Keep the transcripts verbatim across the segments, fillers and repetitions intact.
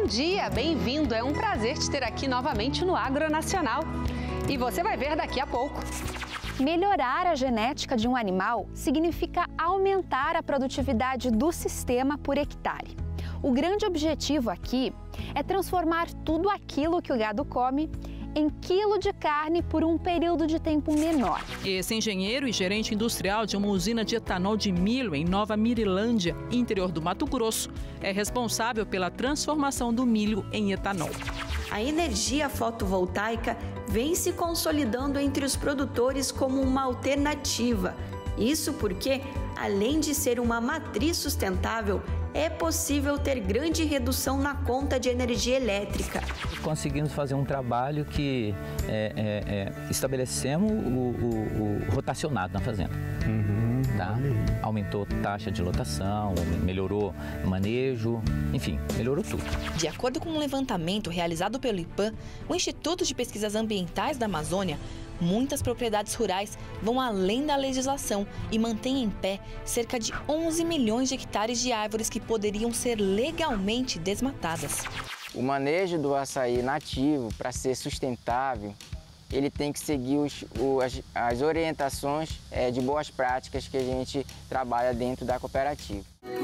dia, bem-vindo. É um prazer te ter aqui novamente no Agronacional. E você vai ver daqui a pouco. Melhorar a genética de um animal significa aumentar a produtividade do sistema por hectare. O grande objetivo aqui é transformar tudo aquilo que o gado come em quilo de carne por um período de tempo menor. Esse engenheiro e gerente industrial de uma usina de etanol de milho em Nova Mirilândia, interior do Mato Grosso, é responsável pela transformação do milho em etanol. A energia fotovoltaica vem se consolidando entre os produtores como uma alternativa. Isso porque, além de ser uma matriz sustentável, é possível ter grande redução na conta de energia elétrica. Conseguimos fazer um trabalho que é, é, é, estabelecemos o, o, o rotacionado na fazenda. Uhum, tá? Aumentou a taxa de lotação, melhorou o manejo, enfim, melhorou tudo. De acordo com um levantamento realizado pelo IPAM, o Instituto de Pesquisas Ambientais da Amazônia, muitas propriedades rurais vão além da legislação e mantêm em pé cerca de onze milhões de hectares de árvores que poderiam ser legalmente desmatadas. O manejo do açaí nativo, para ser sustentável, ele tem que seguir os, o, as, as orientações é, de boas práticas que a gente trabalha dentro da cooperativa.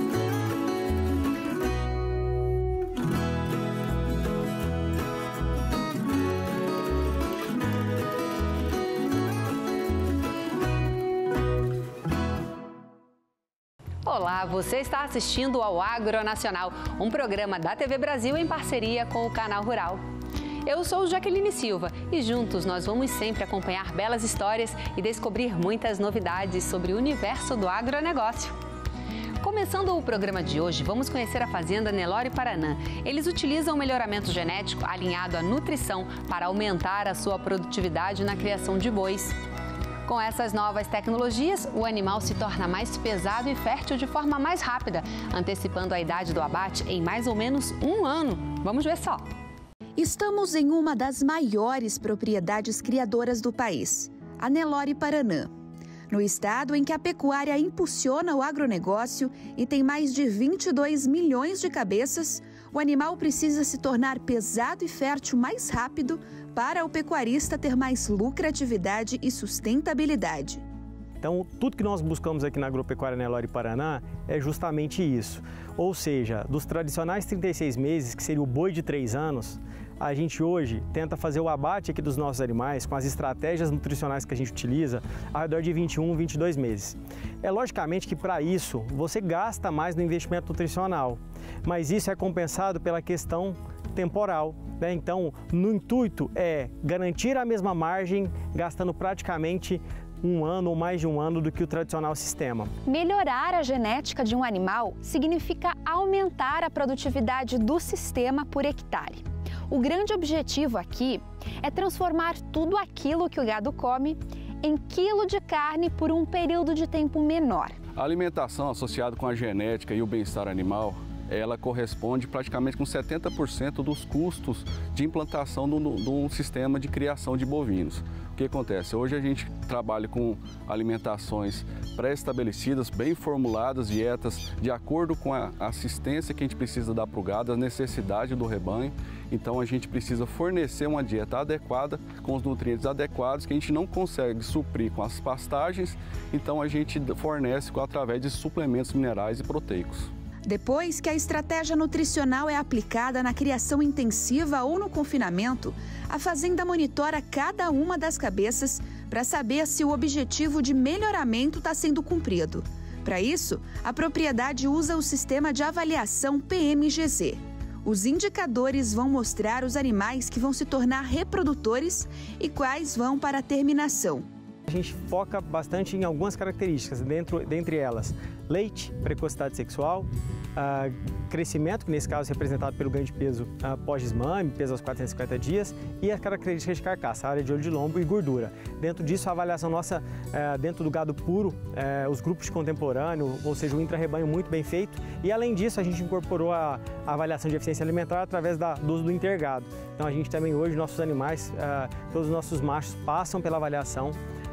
Olá, você está assistindo ao Agronacional, um programa da T V Brasil em parceria com o Canal Rural. Eu sou Jaqueline Silva e juntos nós vamos sempre acompanhar belas histórias e descobrir muitas novidades sobre o universo do agronegócio. Começando o programa de hoje, vamos conhecer a fazenda Nelore Paraná. Eles utilizam o melhoramento genético alinhado à nutrição para aumentar a sua produtividade na criação de bois. Com essas novas tecnologias, o animal se torna mais pesado e fértil de forma mais rápida, antecipando a idade do abate em mais ou menos um ano. Vamos ver só. Estamos em uma das maiores propriedades criadoras do país, a Nelore Paraná. No estado em que a pecuária impulsiona o agronegócio e tem mais de vinte e dois milhões de cabeças, o animal precisa se tornar pesado e fértil mais rápido para o pecuarista ter mais lucratividade e sustentabilidade. Então, tudo que nós buscamos aqui na Agropecuária Nelore Paraná é justamente isso. Ou seja, dos tradicionais trinta e seis meses, que seria o boi de três anos, a gente hoje tenta fazer o abate aqui dos nossos animais com as estratégias nutricionais que a gente utiliza ao redor de vinte e um, vinte e dois meses. É logicamente que para isso você gasta mais no investimento nutricional, mas isso é compensado pela questão temporal, né? Então, no intuito é garantir a mesma margem, gastando praticamente um ano ou mais de um ano do que o tradicional sistema. Melhorar a genética de um animal significa aumentar a produtividade do sistema por hectare. O grande objetivo aqui é transformar tudo aquilo que o gado come em quilo de carne por um período de tempo menor. A alimentação associada com a genética e o bem-estar animal, ela corresponde praticamente com setenta por cento dos custos de implantação de um sistema de criação de bovinos. O que acontece? Hoje a gente trabalha com alimentações pré-estabelecidas, bem formuladas, dietas de acordo com a assistência que a gente precisa dar para o gado, a necessidade do rebanho. Então a gente precisa fornecer uma dieta adequada, com os nutrientes adequados, que a gente não consegue suprir com as pastagens, então a gente fornece através de suplementos minerais e proteicos. Depois que a estratégia nutricional é aplicada na criação intensiva ou no confinamento, a fazenda monitora cada uma das cabeças para saber se o objetivo de melhoramento está sendo cumprido. Para isso, a propriedade usa o sistema de avaliação P M G Z. Os indicadores vão mostrar os animais que vão se tornar reprodutores e quais vão para a terminação. A gente foca bastante em algumas características, dentro, dentre elas leite, precocidade sexual, uh, crescimento, que nesse caso é representado pelo ganho de peso uh, pós-desmame, peso aos quatrocentos e cinquenta dias, e as características de carcaça, área de olho de lombo e gordura. Dentro disso, a avaliação nossa, uh, dentro do gado puro, uh, os grupos de contemporâneo, ou seja, o intra-rebanho muito bem feito, e além disso, a gente incorporou a, a avaliação de eficiência alimentar através da, do uso do intergado. Então, a gente também hoje, nossos animais, uh, todos os nossos machos passam pela avaliação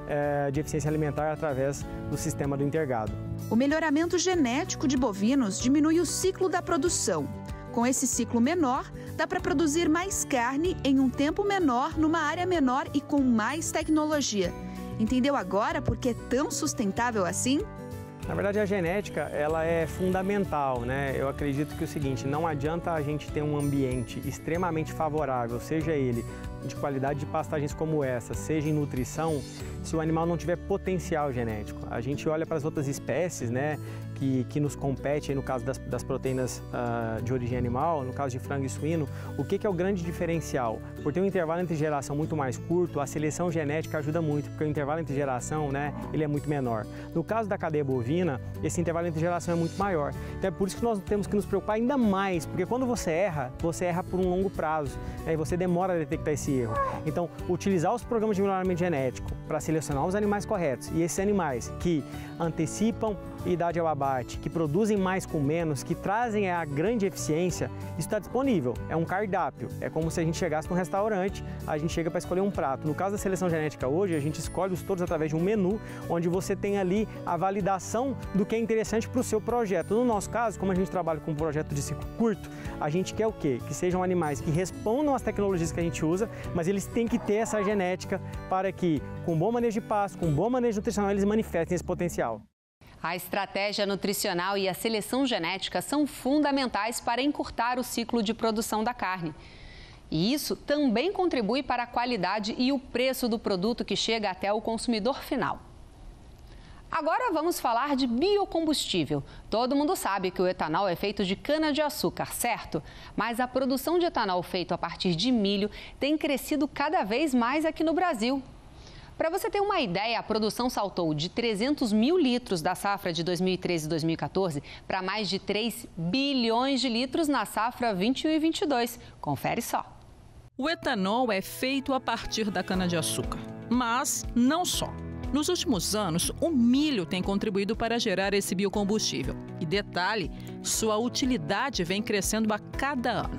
de eficiência alimentar através do sistema do intergado. O melhoramento genético de bovinos diminui o ciclo da produção. Com esse ciclo menor, dá para produzir mais carne em um tempo menor, numa área menor e com mais tecnologia. Entendeu agora por que é tão sustentável assim? Na verdade, a genética ela é fundamental, né? Eu acredito que é o seguinte, não adianta a gente ter um ambiente extremamente favorável, seja ele de qualidade de pastagens como essa, seja em nutrição, se o animal não tiver potencial genético. A gente olha para as outras espécies, né, que, que nos competem, no caso das, das proteínas uh, de origem animal, no caso de frango e suíno, o que, que é o grande diferencial? Por ter um intervalo entre geração muito mais curto, a seleção genética ajuda muito, porque o intervalo entre geração, né, ele é muito menor. No caso da cadeia bovina, esse intervalo entre geração é muito maior. Então é por isso que nós temos que nos preocupar ainda mais, porque quando você erra, você erra por um longo prazo, né, e você demora a detectar esse erro. Então, utilizar os programas de melhoramento genético para selecionar os animais corretos e esses animais que antecipam idade ao abate, que produzem mais com menos, que trazem a grande eficiência, isso está disponível. É um cardápio. É como se a gente chegasse num restaurante, a gente chega para escolher um prato. No caso da seleção genética hoje, a gente escolhe os touros através de um menu, onde você tem ali a validação do que é interessante para o seu projeto. No nosso caso, como a gente trabalha com um projeto de ciclo curto, a gente quer o quê? Que sejam animais que respondam às tecnologias que a gente usa, mas eles têm que ter essa genética para que, com bom manejo de pasto, com bom manejo nutricional, eles manifestem esse potencial. A estratégia nutricional e a seleção genética são fundamentais para encurtar o ciclo de produção da carne. E isso também contribui para a qualidade e o preço do produto que chega até o consumidor final. Agora vamos falar de biocombustível. Todo mundo sabe que o etanol é feito de cana-de-açúcar, certo? Mas a produção de etanol feito a partir de milho tem crescido cada vez mais aqui no Brasil. Para você ter uma ideia, a produção saltou de trezentos mil litros da safra de dois mil e treze e dois mil e quatorze para mais de três bilhões de litros na safra vinte e um e vinte e dois. Confere só. O etanol é feito a partir da cana-de-açúcar, mas não só. Nos últimos anos, o milho tem contribuído para gerar esse biocombustível. E detalhe, sua utilidade vem crescendo a cada ano.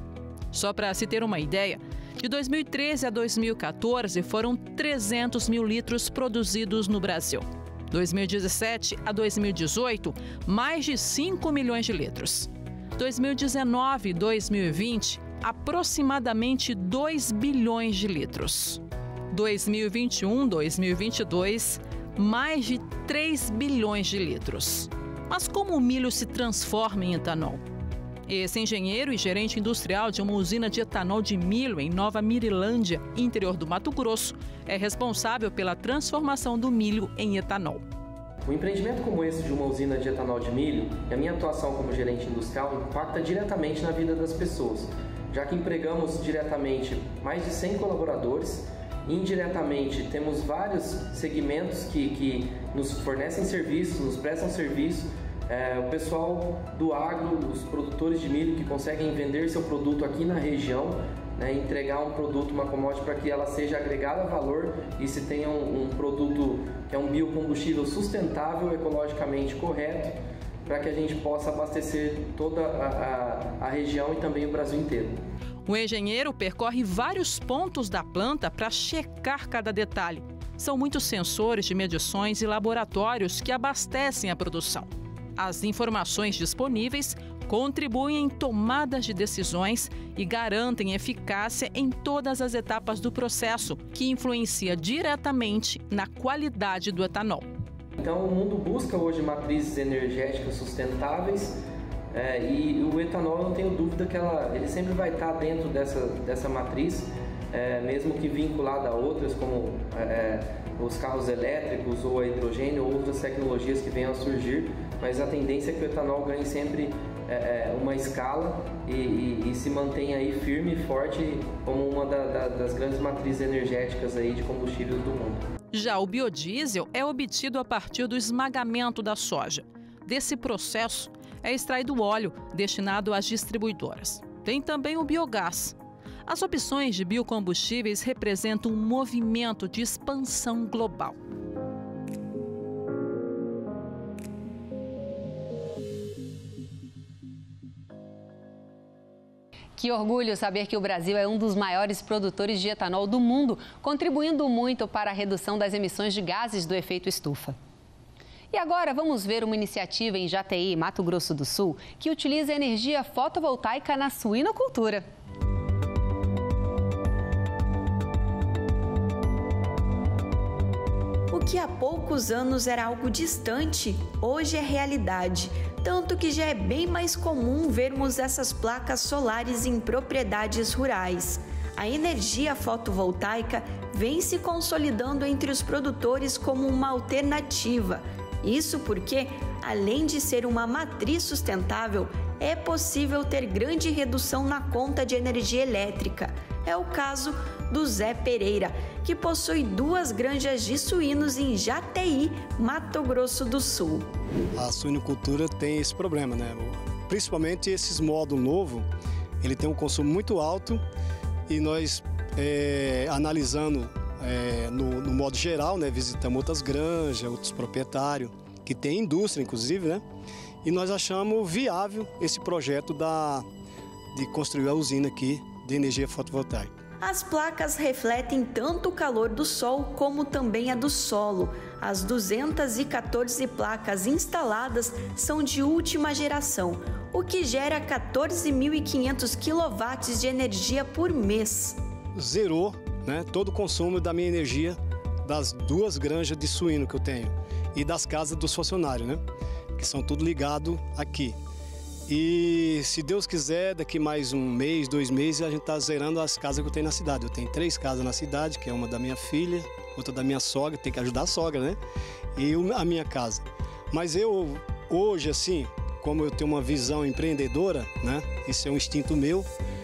Só para se ter uma ideia, de dois mil e treze a dois mil e quatorze foram trezentos mil litros produzidos no Brasil. dois mil e dezessete a dois mil e dezoito, mais de cinco milhões de litros. dois mil e dezenove e dois mil e vinte, aproximadamente dois bilhões de litros. dois mil e vinte e um a dois mil e vinte e dois, mais de três bilhões de litros. Mas como o milho se transforma em etanol? Esse engenheiro e gerente industrial de uma usina de etanol de milho em Nova Mirilândia, interior do Mato Grosso, é responsável pela transformação do milho em etanol. Um empreendimento como esse de uma usina de etanol de milho, e a minha atuação como gerente industrial impacta diretamente na vida das pessoas, já que empregamos diretamente mais de cem colaboradores. Indiretamente, temos vários segmentos que, que nos fornecem serviços, nos prestam serviço. É, o pessoal do agro, os produtores de milho que conseguem vender seu produto aqui na região, né, entregar um produto, uma commodity para que ela seja agregada a valor e se tenha um, um produto que é um biocombustível sustentável, ecologicamente correto, para que a gente possa abastecer toda a, a, a região e também o Brasil inteiro. O engenheiro percorre vários pontos da planta para checar cada detalhe. São muitos sensores de medições e laboratórios que abastecem a produção. As informações disponíveis contribuem em tomadas de decisões e garantem eficácia em todas as etapas do processo, que influencia diretamente na qualidade do etanol. Então, o mundo busca hoje matrizes energéticas sustentáveis. É, e o etanol, eu não tenho dúvida que ela, ele sempre vai estar dentro dessa, dessa matriz, é, mesmo que vinculada a outras, como é, os carros elétricos ou a hidrogênio ou outras tecnologias que venham a surgir, mas a tendência é que o etanol ganhe sempre é, uma escala e, e, e se mantenha aí firme e forte como uma da, da, das grandes matrizes energéticas aí de combustíveis do mundo. Já o biodiesel é obtido a partir do esmagamento da soja. Desse processo, é extraído o óleo destinado às distribuidoras. Tem também o biogás. As opções de biocombustíveis representam um movimento de expansão global. Que orgulho saber que o Brasil é um dos maiores produtores de etanol do mundo, contribuindo muito para a redução das emissões de gases do efeito estufa. E agora vamos ver uma iniciativa em Jataí, Mato Grosso do Sul, que utiliza energia fotovoltaica na suinocultura. O que há poucos anos era algo distante, hoje é realidade. Tanto que já é bem mais comum vermos essas placas solares em propriedades rurais. A energia fotovoltaica vem se consolidando entre os produtores como uma alternativa. Isso porque, além de ser uma matriz sustentável, é possível ter grande redução na conta de energia elétrica. É o caso do Zé Pereira, que possui duas granjas de suínos em Jataí, Mato Grosso do Sul. A suinocultura tem esse problema, né? Principalmente esses módulos novos, ele tem um consumo muito alto e nós, é, analisando é, no, no modo geral, né, visitamos outras granjas, outros proprietários, que tem indústria, inclusive, né? E nós achamos viável esse projeto da, de construir a usina aqui de energia fotovoltaica. As placas refletem tanto o calor do sol como também a do solo. As duzentas e quatorze placas instaladas são de última geração, o que gera quatorze mil e quinhentos quilowatts de energia por mês. Zerou, né, todo o consumo da minha energia das duas granjas de suíno que eu tenho e das casas dos funcionários, né, que são tudo ligado aqui. E se Deus quiser, daqui mais um mês, dois meses, a gente está zerando as casas que eu tenho na cidade. Eu tenho três casas na cidade, que é uma da minha filha, outra da minha sogra, tem que ajudar a sogra, né? E a minha casa. Mas eu, hoje, assim, como eu tenho uma visão empreendedora, né? Isso é um instinto meu,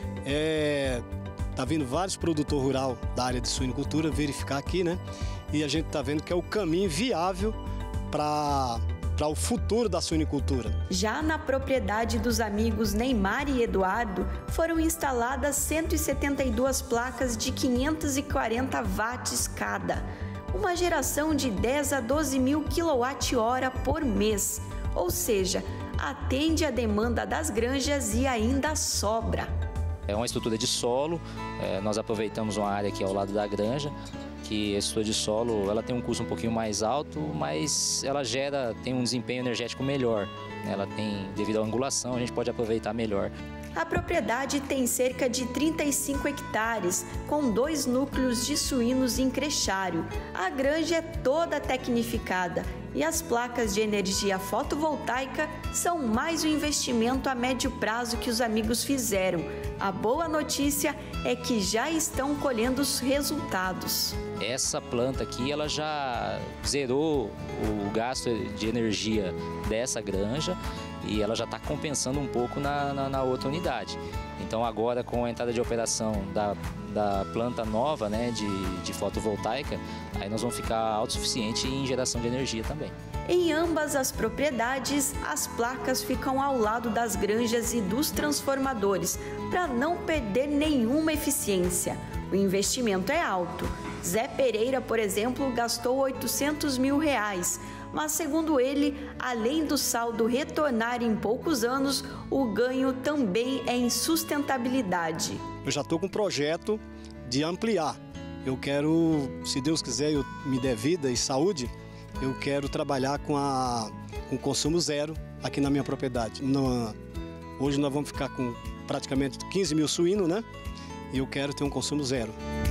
é... tá vindo vários produtores rurais da área de suinocultura verificar aqui, né? E a gente está vendo que é o caminho viável para... para o futuro da suinocultura. Já na propriedade dos amigos Neymar e Eduardo, foram instaladas cento e setenta e duas placas de quinhentos e quarenta watts cada, uma geração de dez a doze mil quilowatt-hora por mês, ou seja, atende a demanda das granjas e ainda sobra. É uma estrutura de solo, é, nós aproveitamos uma área aqui ao lado da granja, que a estrutura de solo ela tem um custo um pouquinho mais alto, mas ela gera, tem um desempenho energético melhor. Ela tem, devido à angulação, a gente pode aproveitar melhor. A propriedade tem cerca de trinta e cinco hectares, com dois núcleos de suínos em crechário. A granja é toda tecnificada e as placas de energia fotovoltaica são mais um investimento a médio prazo que os amigos fizeram. A boa notícia é que já estão colhendo os resultados. Essa planta aqui, ela já zerou o gasto de energia dessa granja e ela já está compensando um pouco na, na, na outra unidade. Então agora, com a entrada de operação da, da planta nova, né, de, de fotovoltaica, aí nós vamos ficar autossuficiente em geração de energia também. Em ambas as propriedades, as placas ficam ao lado das granjas e dos transformadores, para não perder nenhuma eficiência. O investimento é alto. Zé Pereira, por exemplo, gastou oitocentos mil reais. Mas, segundo ele, além do saldo retornar em poucos anos, o ganho também é em sustentabilidade. Eu já estou com um projeto de ampliar. Eu quero, se Deus quiser, eu me der vida e saúde, eu quero trabalhar com, a, com consumo zero aqui na minha propriedade. No, hoje nós vamos ficar com praticamente quinze mil suínos, né? E eu quero ter um consumo zero.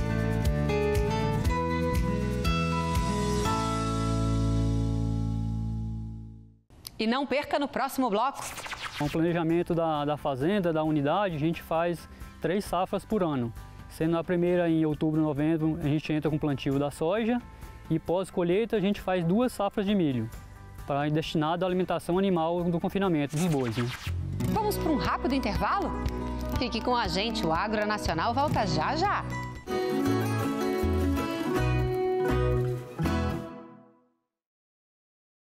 E não perca no próximo bloco. Com o planejamento da, da fazenda, da unidade, a gente faz três safras por ano. Sendo a primeira em outubro, novembro, a gente entra com o plantio da soja e pós-colheita a gente faz duas safras de milho, para destinado à alimentação animal do confinamento dos bois. Né? Vamos para um rápido intervalo? Fique com a gente, o Agro Nacional volta já já.